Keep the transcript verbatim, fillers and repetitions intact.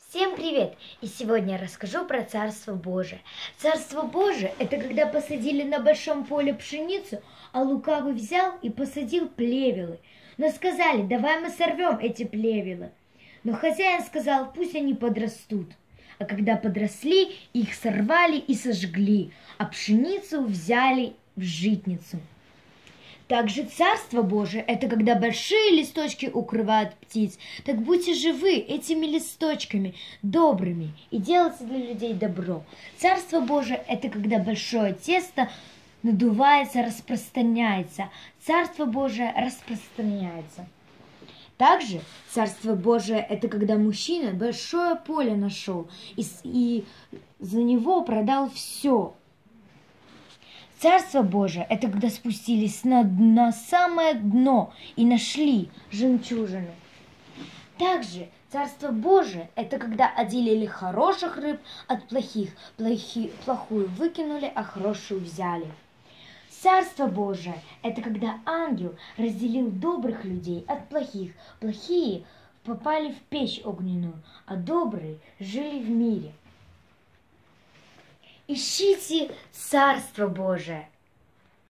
Всем привет! И сегодня я расскажу про Царство Божие. Царство Божие – это когда посадили на большом поле пшеницу, а лукавый взял и посадил плевелы. Но сказали, давай мы сорвем эти плевелы. Но хозяин сказал, пусть они подрастут. А когда подросли, их сорвали и сожгли, а пшеницу взяли в житницу. Также Царство Божие – это когда большие листочки укрывают птиц. Так будьте живы этими листочками, добрыми, и делайте для людей добро. Царство Божие – это когда большое тесто надувается, распространяется. Царство Божие распространяется. Также Царство Божие – это когда мужчина большое поле нашел и, и за него продал все. Царство Божие – это когда спустились на, на самое дно и нашли жемчужину. Также Царство Божие – это когда отделили хороших рыб от плохих, плохи, плохую выкинули, а хорошую взяли. Царство Божие – это когда ангел разделил добрых людей от плохих, плохие попали в печь огненную, а добрые жили в мире. Ищите Царство Божие.